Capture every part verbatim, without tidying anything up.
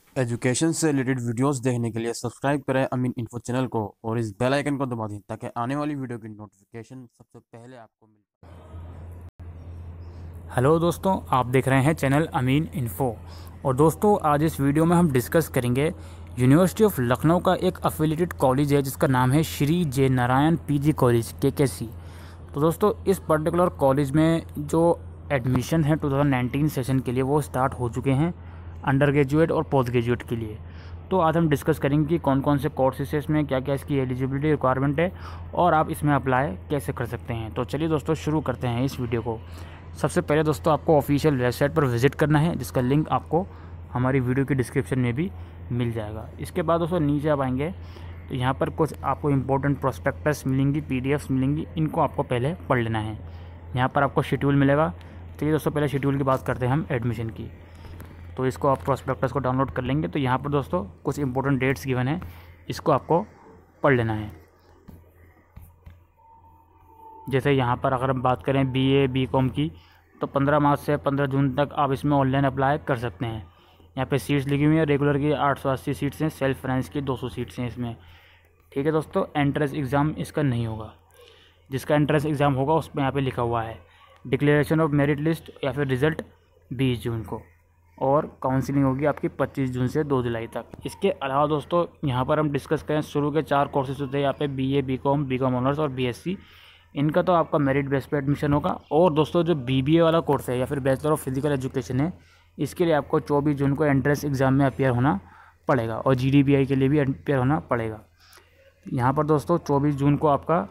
Education से related videos देखने के लिए सब्सक्राइब करें अमीन इन्फो चैनल को और इस बेल आइकन को दबा दें ताकि आने वाली वीडियो की नोटिफिकेशन सबसे पहले आपको मिले। हेलो दोस्तों, आप देख रहे हैं चैनल अमीन इन्फो। और दोस्तों, आज इस वीडियो में हम डिस्कस करेंगे यूनिवर्सिटी ऑफ लखनऊ का एक एफिलिएटेड कॉलेज है जिसका नाम है श्री जय नारायण पीजी कॉलेज के के सी। तो दोस्तों, इस पर्टिकुलर कॉलेज में जो एडमिशन है दो हज़ार उन्नीस सेशन के लिए वो स्टार्ट हो चुके हैं अंडर ग्रेजुएट और पोस्ट ग्रेजुएट के लिए। तो आज हम डिस्कस करेंगे कि कौन कौन से कोर्सेस है इसमें, क्या क्या इसकी एलिजिबिलिटी रिक्वायरमेंट है और आप इसमें अप्लाई कैसे कर सकते हैं। तो चलिए दोस्तों, शुरू करते हैं इस वीडियो को। सबसे पहले दोस्तों, आपको ऑफिशियल वेबसाइट पर विजिट करना है जिसका लिंक आपको हमारी वीडियो की डिस्क्रिप्शन में भी मिल जाएगा। इसके बाद दोस्तों नीचे आप आएंगे तो यहाँ पर कुछ आपको इंपॉर्टेंट प्रोस्पेक्टस मिलेंगी, पीडीएफ्स मिलेंगी, इनको आपको पहले पढ़ लेना है। यहाँ पर आपको शेड्यूल मिलेगा। चलिए दोस्तों, पहले शेड्यूल की बात करते हैं हम एडमिशन की। तो इसको आप प्रोस्पेक्टस को डाउनलोड कर लेंगे तो यहाँ पर दोस्तों कुछ इंपॉर्टेंट डेट्स गिवन है, इसको आपको पढ़ लेना है। जैसे यहाँ पर अगर हम बात करें बीए बीकॉम की, तो पंद्रह मार्च से पंद्रह जून तक आप इसमें ऑनलाइन अप्लाई कर सकते हैं। यहाँ पे सीट्स लिखी हुई हैं, रेगुलर की आठ सौ अस्सी सीट्स हैं, सेल्फ फाइनेंस की दो सौ सीट्स हैं इसमें। ठीक है दोस्तों, एंट्रेंस एग्ज़ाम इसका नहीं होगा। जिसका एंट्रेंस एग्ज़ाम होगा उसमें यहाँ पे लिखा हुआ है डिक्लेरेशन ऑफ मेरिट लिस्ट या फिर रिज़ल्ट बीस जून को, और काउंसलिंग होगी आपकी पच्चीस जून से दो जुलाई तक। इसके अलावा दोस्तों, यहाँ पर हम डिस्कस करें शुरू के चार कोर्सेज होते हैं यहाँ पे बीए बीकॉम बीकॉम ऑनर्स और बीएससी। इनका तो आपका मेरिट बेस पे एडमिशन होगा। और दोस्तों, जो बीबीए वाला कोर्स है या फिर बैचलर ऑफ फिजिकल एजुकेशन है, इसके लिए आपको चौबीस जून को एंट्रेंस एग्ज़ाम में अपियर होना पड़ेगा और जीडीबीआई के लिए भी अपियर होना पड़ेगा। यहाँ पर दोस्तों चौबीस जून को आपका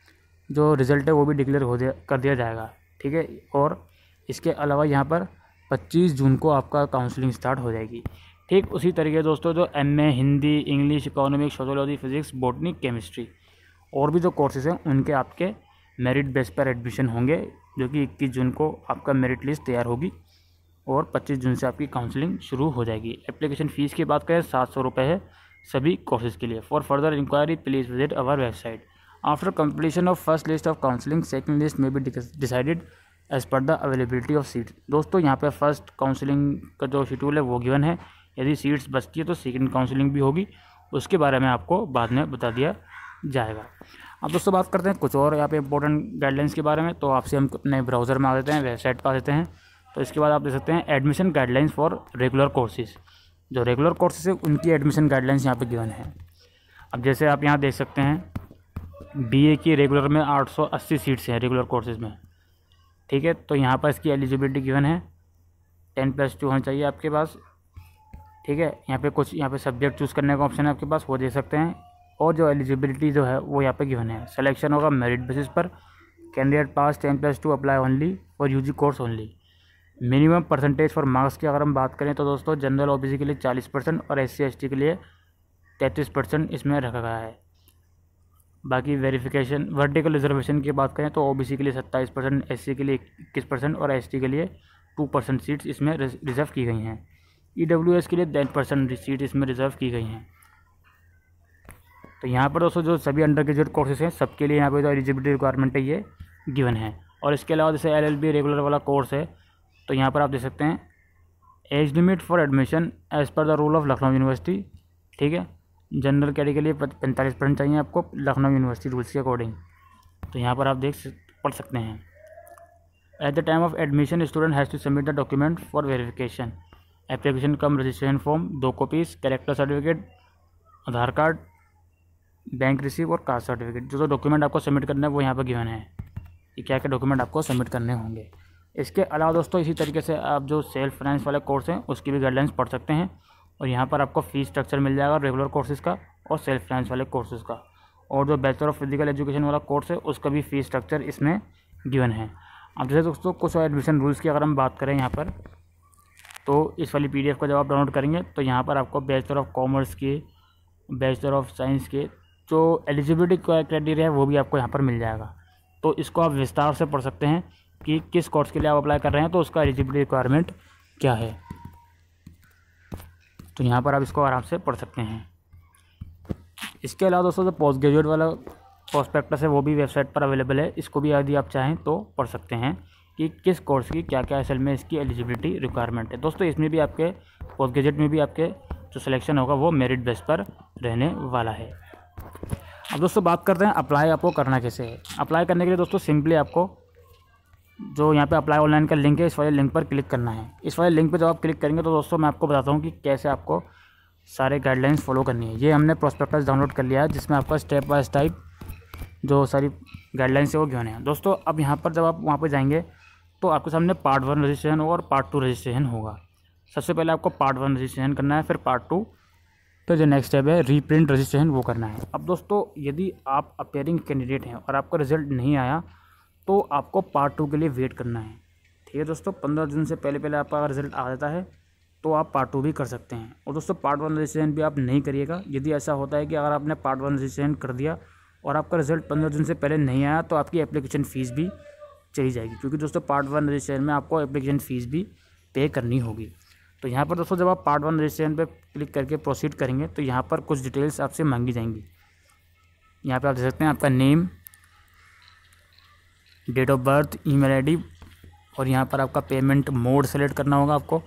जो रिज़ल्ट है वो भी डिक्लेयर हो दिया कर दिया जाएगा। ठीक है, और इसके अलावा यहाँ पर पच्चीस जून को आपका काउंसलिंग स्टार्ट हो जाएगी। ठीक उसी तरीके दोस्तों, जो MA Hindi, English, economics, sociology, physics, botany, chemistry और भी जो कोर्सेज हैं उनके आपके मेरिट बेस पर एडमिशन होंगे, जो कि इक्कीस जून को आपका मेरिट लिस्ट तैयार होगी और पच्चीस जून से आपकी काउंसलिंग शुरू हो जाएगी। एप्लीकेशन फ़ीस की बात करें सात सौ रुपये है सभी कोर्सेज के लिए। For further inquiry please visit our website. After completion of first list of counselling second list में be decided as per the availability of seats. दोस्तों, यहाँ पे फर्स्ट काउंसलिंग का जो शेड्यूल है वो गिवन है। यदि सीट्स बचती है तो सेकंड काउंसलिंग भी होगी, उसके बारे में आपको बाद में बता दिया जाएगा। अब दोस्तों बात करते हैं कुछ और यहाँ पे इंपॉर्टेंट गाइडलाइंस के बारे में। तो आपसे हम अपने ब्राउज़र में आ जाते हैं, वेबसाइट पर आ जाते हैं। तो इसके बाद आप देख सकते हैं admission guidelines for regular courses. जो रेगुलर कोर्सेज है उनकी एडमिशन गाइडलाइंस यहाँ पे गिवन है। अब जैसे आप यहाँ देख सकते हैं बीए की रेगुलर में आठ सौ अस्सी सीट्स हैं रेगुलर कोर्सेज में। ठीक है, तो यहाँ पर इसकी एलिजिबिलिटी गिवन है, टेन प्लस टू होना चाहिए आपके पास। ठीक है, यहाँ पे कुछ यहाँ पे सब्जेक्ट चूज़ करने का ऑप्शन है आपके पास, वो दे सकते हैं। और जो एलिजिबिलिटी जो है वो यहाँ पे गिवन है। सिलेक्शन होगा मेरिट बेसिस पर। Candidate pass ten plus two apply only for UG course only. Minimum percentage for marks की अगर हम बात करें तो दोस्तों, जनरल ओबीसी के लिए चालीस परसेंट और एस सी एस टी के लिए तैंतीस परसेंट इसमें रखा गया है। बाकी वेरिफिकेशन वर्टिकल रिजर्वेशन की बात करें तो ओबीसी के लिए सत्ताईस परसेंट, एससी के लिए इक्कीस परसेंट और एसटी के लिए टू परसेंट सीट्स इसमें रिजर्व की गई हैं। ईडब्ल्यूएस के लिए टेन परसेंट सीट इसमें रिजर्व की गई हैं। तो यहाँ पर दोस्तों जो सभी अंडर ग्रेजुएट कोर्सेज हैं सबके लिए यहाँ पे जो एलिजिबिलिटी रिक्वायरमेंट है ये गिवन है। और इसके अलावा जैसे एलएलबी रेगुलर वाला कोर्स है, तो यहाँ पर आप देख सकते हैं age limit for admission as per the rule of Lucknow university. ठीक है, जनरल कैटेगरी के लिए पैंतालीस परसेंट चाहिए आपको लखनऊ यूनिवर्सिटी रूल्स के अकॉर्डिंग। तो यहाँ पर आप देख पढ़ सकते हैं at the time of admission student has to submit the document for verification. Application cum registration form, दो copies, character certificate, Aadhaar card, bank receive और कास्ट सर्टिफिकेट। जो जो डॉक्यूमेंट आपको सबमिट करना है वो यहाँ पर गिवन है कि क्या क्या डॉक्यूमेंट आपको सबमिट करने होंगे। इसके अलावा दोस्तों इसी तरीके से आप जो सेल्फ फाइनेंस वाले कोर्स हैं उसकी भी गाइडलाइंस पढ़ सकते हैं। और यहाँ पर आपको फ़ीस स्ट्रक्चर मिल जाएगा रेगुलर कोर्सेज़ का और सेल्फ फाइनेंस वाले कोर्सेज़ का। और जो बैचलर ऑफ फिजिकल एजुकेशन वाला कोर्स है उसका भी फ़ीस स्ट्रक्चर इसमें गिवन है। अब जैसे दोस्तों कुछ एडमिशन रूल्स की अगर हम बात करें यहाँ पर, तो इस वाली पीडीएफ का जब आप डाउनलोड करेंगे तो यहाँ पर आपको बैचलर ऑफ कॉमर्स के, बैचलर ऑफ साइंस के जो एलिजिबिलिटी क्राइटेरिया है वो भी आपको यहाँ पर मिल जाएगा। तो इसको आप विस्तार से पढ़ सकते हैं कि किस कोर्स के लिए आप अप्लाई कर रहे हैं तो उसका एलिजिबिलिटी रिक्वायरमेंट क्या है। तो यहाँ पर आप इसको आराम से पढ़ सकते हैं। इसके अलावा दोस्तों जो पोस्ट ग्रेजुएट वाला प्रोस्पेक्टस है वो भी वेबसाइट पर अवेलेबल है। इसको भी यदि आप चाहें तो पढ़ सकते हैं कि किस कोर्स की क्या क्या असल में इसकी एलिजिबिलिटी रिक्वायरमेंट है। दोस्तों इसमें भी आपके पोस्ट ग्रेजुएट में भी आपके जो सिलेक्शन होगा वो मेरिट बेस पर रहने वाला है। अब दोस्तों बात करते हैं अप्लाई आपको करना कैसे है। अप्लाई करने के लिए दोस्तों सिंपली आपको जो यहाँ पे अप्लाई ऑनलाइन का लिंक है, इस वाले लिंक पर क्लिक करना है। इस वाले लिंक पर जब आप क्लिक करेंगे तो दोस्तों मैं आपको बताता हूँ कि कैसे आपको सारे गाइडलाइंस फॉलो करनी है। ये हमने प्रोस्पेक्टस डाउनलोड कर लिया है जिसमें आपका स्टेप बाय स्टेप जो सारी गाइडलाइंस है वो गिवन है। दोस्तों अब यहाँ पर जब आप वहाँ पर जाएंगे तो आपके सामने पार्ट वन रजिस्ट्रेशन होगा और पार्ट टू रजिस्ट्रेशन होगा। सबसे पहले आपको पार्ट वन रजिस्ट्रेशन करना है, फिर पार्ट टू, फिर जो नेक्स्ट स्टेप है रीप्रिंट रजिस्ट्रेशन वो करना है। अब दोस्तों यदि आप अपेयरिंग कैंडिडेट हैं और आपका रिजल्ट नहीं आया तो आपको पार्ट टू के लिए वेट करना है। ठीक है दोस्तों, पंद्रह दिन से पहले पहले आपका रिजल्ट आ जाता है तो आप पार्ट टू भी कर सकते हैं। और दोस्तों पार्ट वन रजिस्ट्रेशन भी आप नहीं करिएगा। यदि ऐसा होता है कि अगर आपने पार्ट वन रजिस्ट्रेशन कर दिया और आपका रिजल्ट पंद्रह दिन से पहले नहीं आया तो आपकी एप्लीकेशन फ़ीस भी चली जाएगी, क्योंकि दोस्तों पार्ट वन रजिस्ट्रेशन में आपको एप्लीकेशन फ़ीस भी पे करनी होगी। तो यहाँ पर दोस्तों जब आप पार्ट वन रजिस्ट्रेशन पे क्लिक करके प्रोसीड करेंगे तो यहाँ पर कुछ डिटेल्स आपसे मांगी जाएंगी। यहाँ पे आप देख सकते हैं आपका name, date of birth, email ID, और यहाँ पर आपका पेमेंट मोड सेलेक्ट करना होगा आपको।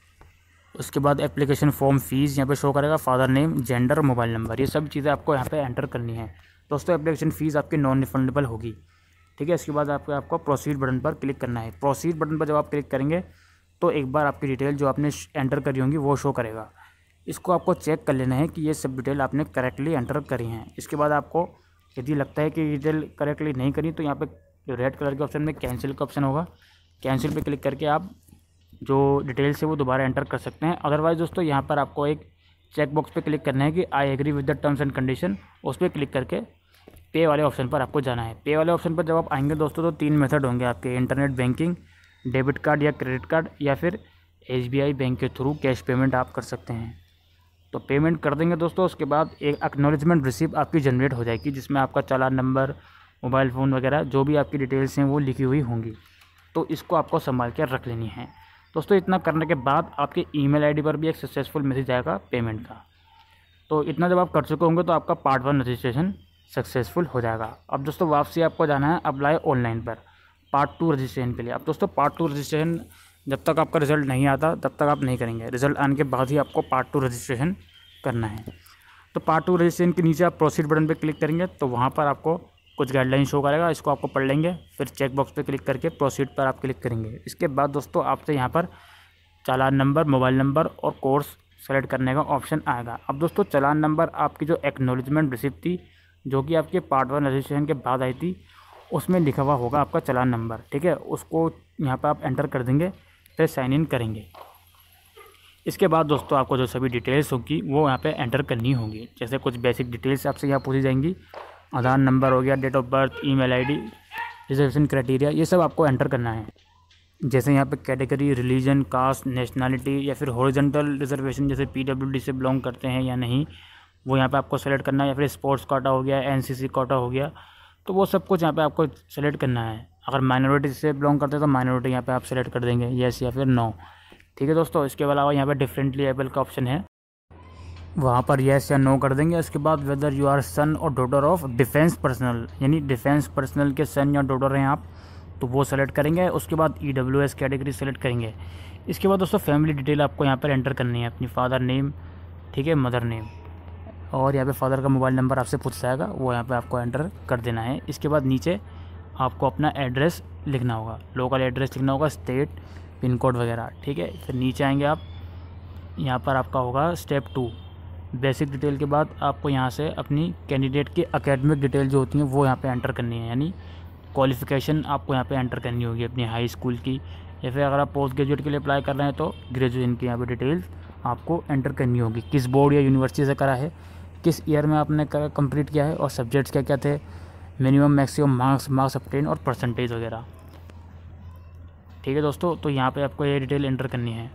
उसके बाद एप्लीकेशन फॉर्म फ़ीस यहाँ पे शो करेगा, father name, gender, mobile number, ये सब चीज़ें आपको यहाँ पे एंटर करनी है। दोस्तों एप्लीकेशन फ़ीस आपकी नॉन रिफंडेबल होगी। ठीक है, इसके बाद आपको आपको प्रोसीड बटन पर क्लिक करना है। प्रोसीड बटन पर जब आप क्लिक करेंगे तो एक बार आपकी डिटेल जो आपने एंटर करी होंगी वो शो करेगा। इसको आपको चेक कर लेना है कि ये सब डिटेल आपने करेक्टली एंटर करी हैं। इसके बाद आपको यदि लगता है कि डिटेल करेक्टली नहीं करी तो यहाँ पे जो रेड कलर के ऑप्शन में कैंसिल का ऑप्शन होगा, कैंसिल पे क्लिक करके आप जो डिटेल्स है वो दोबारा एंटर कर सकते हैं। अदरवाइज़ दोस्तों यहाँ पर आपको एक चेक बॉक्स पे क्लिक करना है कि I agree with the terms and condition, उस पर क्लिक करके पे वाले ऑप्शन पर आपको जाना है। पे वाले ऑप्शन पर जब आप आएंगे दोस्तों तो तीन मेथड होंगे आपके, इंटरनेट बैंकिंग, डेबिट कार्ड या क्रेडिट कार्ड, या फिर एस बी आई बैंक के थ्रू कैश पेमेंट आप कर सकते हैं। तो पेमेंट कर देंगे दोस्तों, उसके बाद एक एक्नॉलेजमेंट रिसिप्ट आपकी जनरेट हो जाएगी जिसमें आपका चालान नंबर, मोबाइल फ़ोन वगैरह जो भी आपकी डिटेल्स हैं वो लिखी हुई होंगी। तो इसको आपको संभाल कर रख लेनी है दोस्तों। इतना करने के बाद आपके ईमेल आईडी पर भी एक सक्सेसफुल मैसेज आएगा पेमेंट का। तो इतना जब आप कर चुके होंगे तो आपका पार्ट वन रजिस्ट्रेशन सक्सेसफुल हो जाएगा। अब दोस्तों वापसी आपको जाना है अप्लाई ऑनलाइन पर पार्ट टू रजिस्ट्रेशन के लिए। अब दोस्तों पार्ट टू रजिस्ट्रेशन जब तक आपका रिज़ल्ट नहीं आता तब तक आप नहीं करेंगे, रिज़ल्ट आने के बाद ही आपको पार्ट टू रजिस्ट्रेशन करना है। तो पार्ट टू रजिस्ट्रेशन के नीचे आप प्रोसीड बटन पर क्लिक करेंगे तो वहाँ पर आपको कुछ गाइडलाइन शो करेगा, इसको आपको पढ़ लेंगे, फिर चेक बॉक्स पे क्लिक करके प्रोसीड पर आप क्लिक करेंगे। इसके बाद दोस्तों आपसे यहाँ पर चालान नंबर, मोबाइल नंबर और कोर्स सेलेक्ट करने का ऑप्शन आएगा। अब दोस्तों चालान नंबर आपकी जो एक्नॉलेजमेंट रिसिप्ट थी जो कि आपके पार्ट वन रजिस्ट्रेशन के बाद आई थी उसमें लिखा हुआ होगा आपका चालान नंबर। ठीक है, उसको यहाँ पर आप एंटर कर देंगे, फिर साइन इन करेंगे। इसके बाद दोस्तों आपको जो सभी डिटेल्स होगी वो यहाँ पे एंटर करनी होंगी। जैसे कुछ बेसिक डिटेल्स आपसे यहाँ पूछी जाएंगी, आधार नंबर हो गया, date of birth, email ID, reservation criteria, ये सब आपको एंटर करना है। जैसे यहाँ पे कैटेगरी, रिलीजन, कास्ट, नेशनलिटी या फिर हॉरिजॉन्टल रिजर्वेशन जैसे पीडब्ल्यूडी से बिलोंग करते हैं या नहीं वो यहाँ पे आपको सेलेक्ट करना है, या फिर स्पोर्ट्स कोटा हो गया, एनसीसी कोटा हो गया, तो वो सब कुछ यहाँ पे आपको सेलेक्ट करना है। अगर माइनॉरिटी से बिलोंग करते हैं तो माइनॉरिटी यहाँ पे आप सेलेक्ट कर देंगे, येस या फिर नो। ठीक है दोस्तों, इसके अलावा यहाँ पे डिफरेंटली एबल का ऑप्शन है, वहाँ पर येस या नो कर देंगे। उसके बाद वेदर यू आर सन और डॉटर ऑफ डिफेंस पर्सनल, यानी डिफेंस पर्सनल के सन या डॉटर हैं आप तो वो सेलेक्ट करेंगे। उसके बाद E W S category select करेंगे। इसके बाद दोस्तों फैमिली डिटेल आपको यहाँ पर एंटर करनी है, अपनी फादर नेम, ठीक है, मदर नेम, और यहाँ पे फादर का मोबाइल नंबर आपसे पूछ जाएगा, वो यहाँ पे आपको एंटर कर देना है। इसके बाद नीचे आपको अपना एड्रेस लिखना होगा, लोकल एड्रेस लिखना होगा, स्टेट, पिन कोड वगैरह। ठीक है, फिर नीचे आएंगे आप, यहाँ पर आपका होगा स्टेप टू, बेसिक डिटेल के बाद आपको यहाँ से अपनी कैंडिडेट की एकेडमिक डिटेल जो होती हैं वो यहाँ पे एंटर करनी है, यानी क्वालिफ़िकेशन आपको यहाँ पे एंटर करनी होगी अपनी हाई स्कूल की, या फिर अगर आप पोस्ट ग्रेजुएट के लिए अप्लाई कर रहे हैं तो ग्रेजुएशन की यहाँ पे डिटेल्स आपको एंटर करनी होगी, किस बोर्ड या यूनिवर्सिटी से करा है, किस ईयर में आपने कंप्लीट किया है और सब्जेक्ट्स क्या क्या थे, minimum maximum marks marks obtain और परसेंटेज वगैरह। ठीक है दोस्तों, तो यहाँ पे आपको ये डिटेल एंटर करनी है।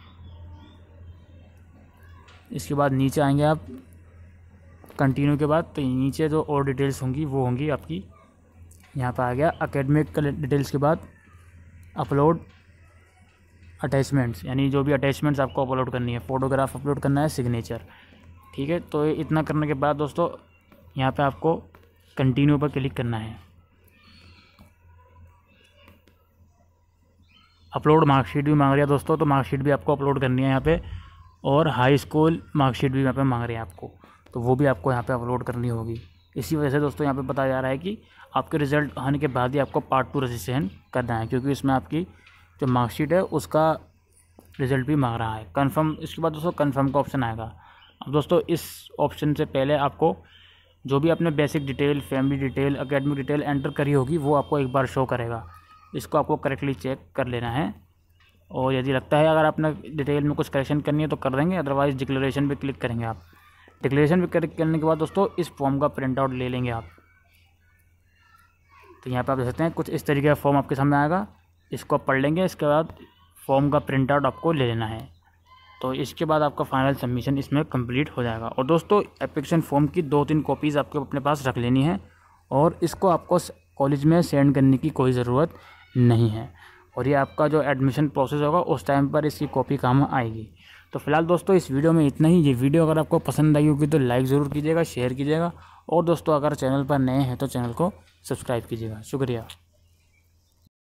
इसके बाद नीचे आएंगे आप कंटिन्यू के बाद, तो नीचे जो और डिटेल्स होंगी वो होंगी आपकी, यहाँ पर आ गया एकेडमिक डिटेल्स के बाद अपलोड अटैचमेंट्स, यानी जो भी अटैचमेंट्स आपको अपलोड करनी है, फ़ोटोग्राफ अपलोड करना है, सिग्नेचर। ठीक है, तो इतना करने के बाद दोस्तों यहाँ पे आपको कंटिन्यू पर क्लिक करना है। अपलोड मार्कशीट भी मांग रहा है दोस्तों, तो मार्कशीट भी आपको अपलोड करनी है यहाँ पे। और हाई स्कूल मार्कशीट भी यहाँ पे मांग रहे हैं आपको, तो वो भी आपको यहाँ पे अपलोड करनी होगी। इसी वजह से दोस्तों यहाँ पे बताया जा रहा है कि आपके रिज़ल्ट आने के बाद ही आपको पार्ट टू रजिस्ट्रेशन करना है, क्योंकि इसमें आपकी जो मार्कशीट है उसका रिज़ल्ट भी मांग रहा है। कन्फर्म, इसके बाद दोस्तों कन्फर्म का ऑप्शन आएगा। अब दोस्तों इस ऑप्शन से पहले आपको जो भी आपने basic detail, family detail, academic detail enter करी होगी वो आपको एक बार शो करेगा। इसको आपको करेक्टली चेक कर लेना है, और यदि लगता है अगर आपने डिटेल में कुछ करेक्शन करनी है तो कर देंगे, अदरवाइज़ डिक्लेरेशन पे क्लिक करेंगे आप। डिक्लेरेशन पे क्लिक करने के बाद दोस्तों इस फॉर्म का प्रिंट आउट ले लेंगे आप। तो यहाँ पे आप देख सकते हैं कुछ इस तरीके का फॉर्म आपके सामने आएगा, इसको आप पढ़ लेंगे। इसके बाद फॉर्म का प्रिंट आउट आपको ले लेना है, तो इसके बाद आपका फाइनल सबमिशन इसमें कंप्लीट हो जाएगा। और दोस्तों एप्लीकेशन फॉर्म की दो तीन कॉपीज़ आपको अपने पास रख लेनी है, और इसको आपको कॉलेज में सेंड करने की कोई ज़रूरत नहीं है, और ये आपका जो एडमिशन प्रोसेस होगा उस टाइम पर इसकी कॉपी काम आएगी। तो फिलहाल दोस्तों इस वीडियो में इतना ही। ये वीडियो अगर आपको पसंद आई होगी तो लाइक ज़रूर कीजिएगा, शेयर कीजिएगा, और दोस्तों अगर चैनल पर नए हैं तो चैनल को सब्सक्राइब कीजिएगा। शुक्रिया।